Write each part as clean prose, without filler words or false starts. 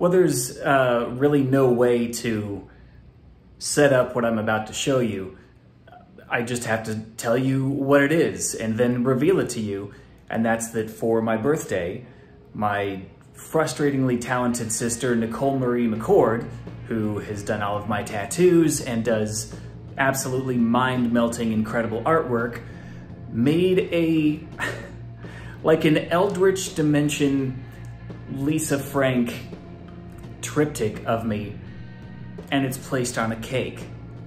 Well, there's really no way to set up what I'm about to show you. I just have to tell you what it is and then reveal it to you. And that's that for my birthday, my frustratingly talented sister, Nicole Marie McCord, who has done all of my tattoos and does absolutely mind-melting, incredible artwork, made a, like an Eldritch Dimension Lisa Frank triptych of me, and it's placed on a cake.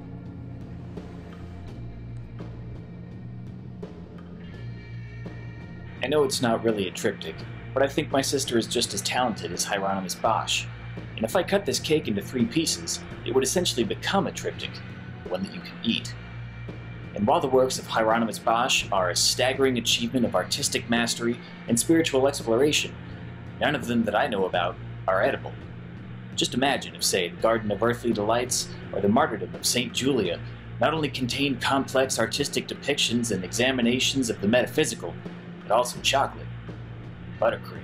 I know it's not really a triptych, but I think my sister is just as talented as Hieronymus Bosch. And if I cut this cake into 3 pieces, it would essentially become a triptych, one that you can eat. And while the works of Hieronymus Bosch are a staggering achievement of artistic mastery and spiritual exploration, none of them that I know about are edible. Just imagine if, say, the Garden of Earthly Delights or the Martyrdom of St. Julia not only contained complex artistic depictions and examinations of the metaphysical, but also chocolate, buttercream.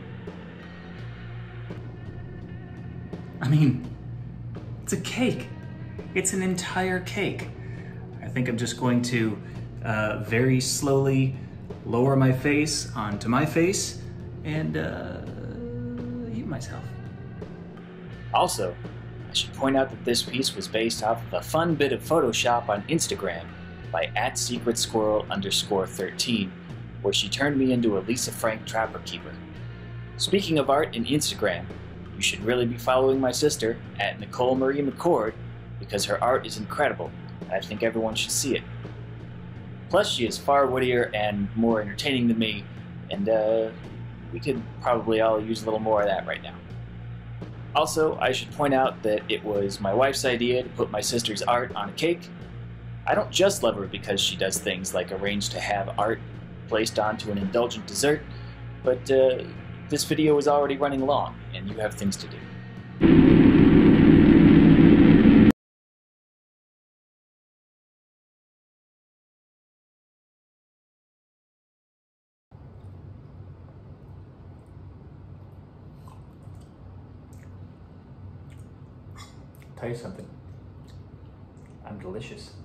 I mean, it's a cake. It's an entire cake. I think I'm just going to very slowly lower my face onto my face and eat myself. Also, I should point out that this piece was based off of a fun bit of Photoshop on Instagram by @secretsquirrel_13, where she turned me into a Lisa Frank Trapper Keeper. Speaking of art and Instagram, you should really be following my sister @Nicole Marie McCord, because her art is incredible, and I think everyone should see it. Plus, she is far wittier and more entertaining than me, and we could probably all use a little more of that right now. Also, I should point out that it was my wife's idea to put my sister's art on a cake. I don't just love her because she does things like arrange to have art placed onto an indulgent dessert, but this video is already running long, and you have things to do. Tell you something, I'm delicious.